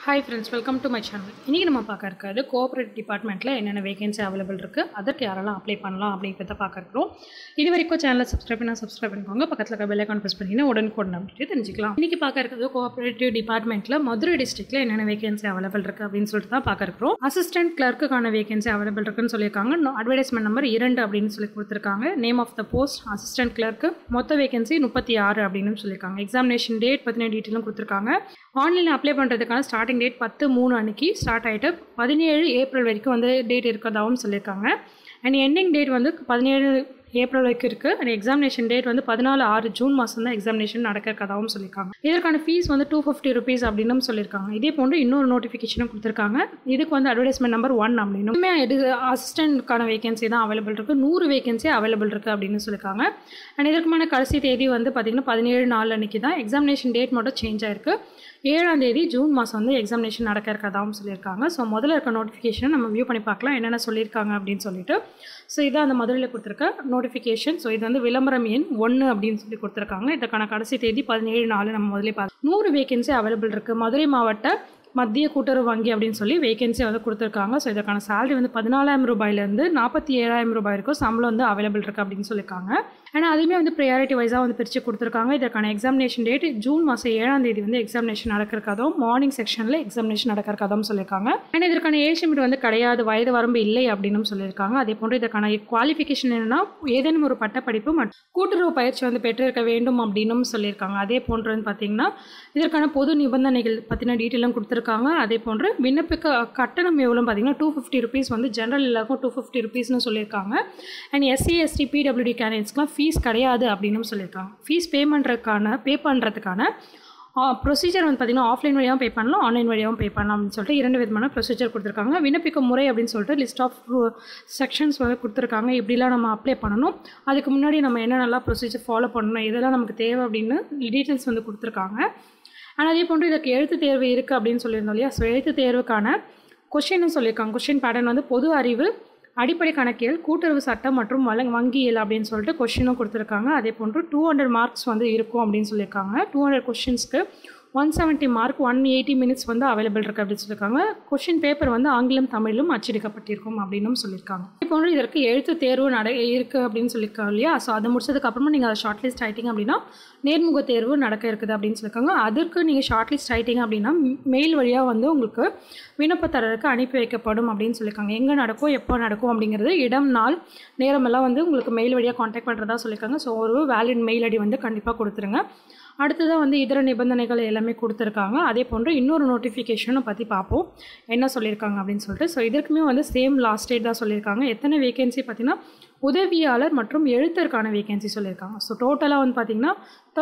Hi friends, welcome to my channel. இன்னைக்கு நம்ம பார்க்க இருக்கிறது கோஆபரேட்டிவ் டிபார்ட்மெண்ட்ல என்னென்ன வேகன்சி அவைலபிள் இருக்கு, அதற்கு யாரெல்லாம் அப்ளை பண்ணலாம் அப்படிங்கறத பார்க்க இருக்கிறோம். இது வரைக்கும் சேனலை சப்ஸ்கிரைப் பண்ணிக்கோங்க. பக்கத்துல இருக்க பெல் ஐகான் பிரஸ் பண்ணீங்கன்னா உடனுக்குடன் அப்டேட் தெரிஞ்சுக்கலாம். இன்னைக்கு பார்க்க இருக்கிறது கோஆபரேட்டிவ் டிபார்ட்மெண்ட்ல மதுரை டிஸ்ட்ரிக்ட்ல என்னென்ன வேகன்சி அவைலபிள் இருக்கு அப்படின்னு சொல்லிட்டு தான் பார்க்க இருக்கிறோம். அசிஸ்டன்ட் கிளர்க்குக்கான வேகன்சி அவைலபிள் இருக்குன்னு சொல்லியிருக்காங்க. அட்வர்டைஸ்மெண்ட் நம்பர் 2 அப்படின்னு சொல்லி கொடுத்துருக்காங்க. Name of the post assistant clerk. மொத்த வேகன்சி 36 அப்படின்னு சொல்லியிருக்காங்க. எக்ஸாமினேஷன் டேட் பத்தின டீட்டெயிலும் கொடுத்துருக்காங்க. ஆன்லைனில் அப்ளை பண்ணுறதுக்கான ஸ்டார்டிங் டேட் 10/3 அன்னைக்கு ஸ்டார்ட் ஆகிட்டு 17 ஏப்ரல் வரைக்கும் வந்து டேட் இருக்கிறதாகவும் சொல்லியிருக்காங்க. அண்ட் எண்டிங் டேட் வந்து 17 ஏப்ரல் வரைக்கும் இருக்குது. அண்ட் எக்ஸாமினேஷன் டேட் வந்து 14/6 ஜூன் மாதம் தான் எக்ஸாமினேஷன் நடக்கிறதாகவும் சொல்லியிருக்காங்க. இதற்கான ஃபீஸ் வந்து 250 rupees அப்படின்னு சொல்லியிருக்காங்க. இதே போன்று இன்னொரு நோட்டிஃபிகேஷனும் கொடுத்துருக்காங்க. இதுக்கு வந்து அட்வர்டைஸ்மெண்ட் நம்பர் 1 அப்படின்னு அசிஸ்டன்ட்கான வேகன்சி தான் அவைலபிள் இருக்குது. 100 வேகன்சி அவைலபிள் இருக்குது அப்படின்னு சொல்லியிருக்காங்க. அண்ட் இதற்குமான கடைசி தேதி வந்து பார்த்திங்கன்னா 17/4 அன்றைக்கி தான். எக்ஸாமினேஷன் டேட் மட்டும் சேஞ்ச் ஆயிருக்கு. 7ஆம் தேதி ஜூன் மாதம் வந்து எக்ஸாமினேஷன் நடக்க இருக்கிறதாகவும் சொல்லியிருக்காங்க. ஸோ முதல்ல இருக்க நோட்டிஃபிகேஷனை நம்ம வியூ பண்ணி பார்க்கலாம் என்னென்ன சொல்லியிருக்காங்க அப்படின்னு சொல்லிட்டு. ஸோ இதான் அந்த முதலில் கொடுத்துருக்க நோட்டிஃபிகேஷன். ஸோ இது வந்து விளம்பரம் எண் 1 அப்படின்னு சொல்லி கொடுத்துருக்காங்க. இதற்கான கடைசி தேதி 17/4 நம்ம முதலே பார்த்து 100 வேகன்சி அவைலபிள் இருக்குது. மதுரை மாவட்ட மத்திய கூட்டுறவு வங்கி அப்படின்னு சொல்லி வேகன்சி வந்து கொடுத்துருக்காங்க. ஸோ இதற்கான சேலரி வந்து 14,000 ரூபாயிலேருந்து 47,000 ரூபாய் இருக்கும் சம்பளம் வந்து அவைலபிள் இருக்குது அப்படின்னு சொல்லியிருக்காங்க. ஆனால் அதுவுமே வந்து ப்ரையாரிட்டி வைஸாக வந்து பிரித்து கொடுத்துருக்காங்க. இதற்கான எக்ஸாமினேஷன் டேட் ஜூன் மாதம் 7ஆம் தேதி வந்து எக்ஸாமினேஷன் நடக்கிறதும் மார்னிங் செக்ஷனில் எக்ஸாமினேஷன் நடக்கிறதும் சொல்லியிருக்காங்க. ஆனால் இதற்கான ஏஜ் லிமிட் வந்து கிடையாது, வயது வரம்பு இல்லை அப்படின்னு சொல்லியிருக்காங்க. அதே போன்று இதற்கான குவாலிஃபிகேஷன் என்னென்னா ஏதேனும் ஒரு பட்டப்படிப்பு மற்றும் கூட்டுறவு பயிற்சி வந்து பெற்றிருக்க வேண்டும் அப்படின்னு சொல்லியிருக்காங்க. அதே போன்று வந்து பார்த்திங்கன்னா இதற்கான பொது நிபந்தனைகள் பற்றின டீட்டெயிலும் கொடுத்துருக்காங்க. அதே போன்று விண்ணப்பிக்க கட்டணம் எவ்வளோ பார்த்தீங்கன்னா 250 rupees வந்து ஜென்ரல் எல்லாருக்கும் 250 rupeesனு சொல்லியிருக்காங்க. அண்ட் SC ST PWD கேண்டிடேட்ஸ்க்குலாம் ஃபீஸ் கிடையாது அப்படின்னு சொல்லியிருக்காங்க. ஃபீஸ் பே பண்ணுறதுக்கான ப்ரொசீஜர் வந்து பார்த்திங்கன்னா ஆஃப்லைன் வழியாகவும் பே பண்ணலாம், ஆன்லைன் வழியாகவும் பே பண்ணலாம் அப்படின்னு சொல்லிட்டு 2 விதமான ப்ரொசீஜர் கொடுத்துருக்காங்க. விண்ணப்பிக்க முறை அப்படின்னு சொல்லிட்டு லிஸ்ட் ஆஃப் செக்ஷன்ஸ் வந்து கொடுத்துருக்காங்க. இப்படிலாம் நம்ம அப்ளை பண்ணணும், அதுக்கு முன்னாடி நம்ம என்னென்னலாம் ப்ரொசீஜர் ஃபாலோ பண்ணணும், இதெல்லாம் நமக்கு தேவை அப்படின்னு டீட்டெயில்ஸ் வந்து கொடுத்துருக்காங்க. ஆனால் அதே போன்று இதற்கு எழுத்து தேர்வு இருக்குது அப்படின்னு சொல்லியிருந்தோம் இல்லையா. ஸோ எழுத்து தேர்வுக்கான கொஷின்னு சொல்லியிருக்காங்க. கொஷின் பேட்டர்ன் வந்து பொது அறிவு, அடிப்படை கணக்கியல், கூட்டுறவு சட்டம் மற்றும் வங்கியல் அப்படின்னு சொல்லிட்டு கொஷினும் கொடுத்துருக்காங்க. அதே போன்று 200 மார்க்ஸ் வந்து இருக்கும் அப்படின்னு சொல்லியிருக்காங்க. 200 கொஷின்ஸ்க்கு 170 மார்க் 180 minutes வந்து அவைலபிள் இருக்குது அப்படின்னு சொல்லியிருக்காங்க. கொஷின் பேப்பர் வந்து ஆங்கிலம் தமிழும் அச்சடிக்கப்பட்டிருக்கும் அப்படின்னு சொல்லியிருக்காங்க. இப்போ வந்து இதற்கு எழுத்து தேர்வு இருக்குது அப்படின்னு சொல்லியிருக்காங்க இல்லையா. ஸோ அதை முடிச்சதுக்கப்புறமா நீங்கள் அதை ஷார்ட் லிஸ்ட் ஆகிட்டிங்க அப்படின்னா நேர்முக தேர்வு நடக்க இருக்குது அப்படின்னு சொல்லியிருக்காங்க. அதற்கு நீங்கள் ஷார்ட் லிஸ்ட் ஆகிட்டிங்க அப்படின்னா மெயில் வழியாக வந்து உங்களுக்கு விண்ணப்பதாரருக்கு அனுப்பி வைக்கப்படும் அப்படின்னு சொல்லியிருக்காங்க. எங்கே நடக்கும், எப்போ நடக்கும் அப்படிங்கிறது, இடம், நாள், நேரமெல்லாம் வந்து உங்களுக்கு மெயில் வழியாக காண்டாக்ட் பண்ணுறதா சொல்லியிருக்காங்க. ஸோ ஒரு வேலிட் மெயில் ஐடி வந்து கண்டிப்பாக கொடுத்துருங்க. அடுத்ததாக வந்து இதர நிபந்தனைகள் எல்லாமே கொடுத்துருக்காங்க. அதே போன்று இன்னொரு நோட்டிஃபிகேஷனை பற்றி பார்ப்போம் என்ன சொல்லியிருக்காங்க அப்படின்னு சொல்லிட்டு. ஸோ இதற்குமே வந்து சேம் லாஸ்ட் டேட் தான் சொல்லியிருக்காங்க. எத்தனை வேகன்சி பார்த்தீங்கன்னா உதவியாளர் மற்றும் எழுத்தருக்கான வேகன்சி சொல்லியிருக்காங்க. ஸோ டோட்டலாக வந்து பார்த்தீங்கன்னா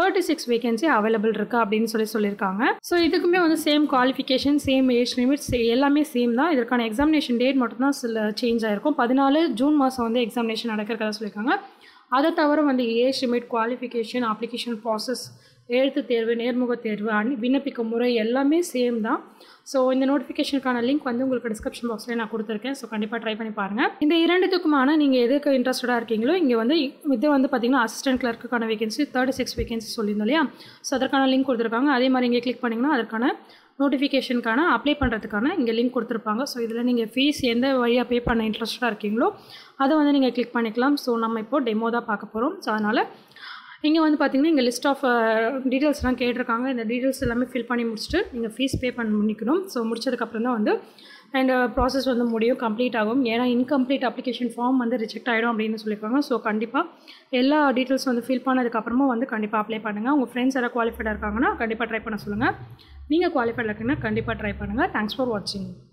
36 வேகன்சி அவைலபிள் இருக்குது அப்படின்னு சொல்லியிருக்காங்க. ஸோ இதுக்குமே வந்து same qualification, same age limits எல்லாமே சேம் தான். இதற்கான எக்ஸாமினேஷன் டேட் மட்டும்தான் சில சேஞ்ச் ஆகிருக்கும். 14 ஜூன் மாதம் வந்து எக்ஸாமினேஷன் நடக்கிறதா சொல்லியிருக்காங்க. அதை தவிர வந்து age limit, qualification, application process, எழுத்து தேர்வு, நேர்முக தேர்வு, விண்ணப்பிக்க முறை எல்லாமே சேம் தான். ஸோ இந்த நோட்டிஃபிகேஷனுக்கான லிங்க் வந்து உங்களுக்கு டிஸ்கிரிப்ஷன் பாக்ஸில் நான் கொடுத்துருக்கேன். ஸோ கண்டிப்பாக ட்ரை பண்ணி பாருங்கள். இந்த இரண்டுத்துக்குமான நீங்கள் எதுக்கு இன்ட்ரெஸ்டடாக இருக்கீங்களோ இங்கே வந்து இது வந்து பார்த்திங்கன்னா அசிஸ்டன்ட் கிளர்க்குக்கான வேகன்சி 36 வேகன்சி சொல்லியிருந்தோம் இல்லையா. ஸோ அதற்கான லிங்க் கொடுத்துருக்காங்க. அதே மாதிரி இங்கே கிளிக் பண்ணிங்கன்னா அதற்கான நோட்டிஃபிகேஷனுக்கான அப்ளை பண்ணுறதுக்கான இங்கே லிங்க் கொடுத்துருப்பாங்க. ஸோ இதில் நீங்கள் ஃபீஸ் எந்த வழியாக பே பண்ண இன்ட்ரெஸ்டாக இருக்கீங்களோ அதை வந்து நீங்கள் கிளிக் பண்ணிக்கலாம். ஸோ நம்ம இப்போது டெமோ தான் பார்க்க போகிறோம். ஸோ அதனால் இங்கே வந்து பார்த்திங்கன்னா இங்கே லிஸ்ட் ஆஃப் டீட்டெயில்ஸ்லாம் கேட்டிருக்காங்க. இந்த டீட்டெயில்ஸ் எல்லாமே ஃபில் பண்ணி முடிச்சுட்டு நீங்கள் ஃபீஸ் பே பண்ணிக்கணும். ஸோ முடிச்சதுக்கப்புறம் தான் வந்து அண்ட் ப்ராசஸ் வந்து முடியும், கம்ப்ளீட் ஆகும். ஏன்னா இன்கம்ப்ளீட் அப்ளிகேஷன் ஃபார்ம் வந்து ரிஜெக்ட் ஆகிடும் அப்படின்னு சொல்லியிருக்காங்க. ஸோ கண்டிப்பாக எல்லா டீட்டெயில்ஸ் வந்து ஃபில் பண்ணதுக்கப்புறமா வந்து கண்டிப்பாக அப்ளை பண்ணுங்கள். உங்கள் ஃப்ரெண்ட்ஸ் யாராவது குவாலிஃபைடாக இருக்காங்கன்னா கண்டிப்பாக ட்ரை பண்ண சொல்லுங்கள். நீங்கள் குவாலிஃபைடாக இருக்கீங்கன்னா கண்டிப்பாக ட்ரை பண்ணுங்கள். தேங்க்ஸ் ஃபார் வாட்சிங்.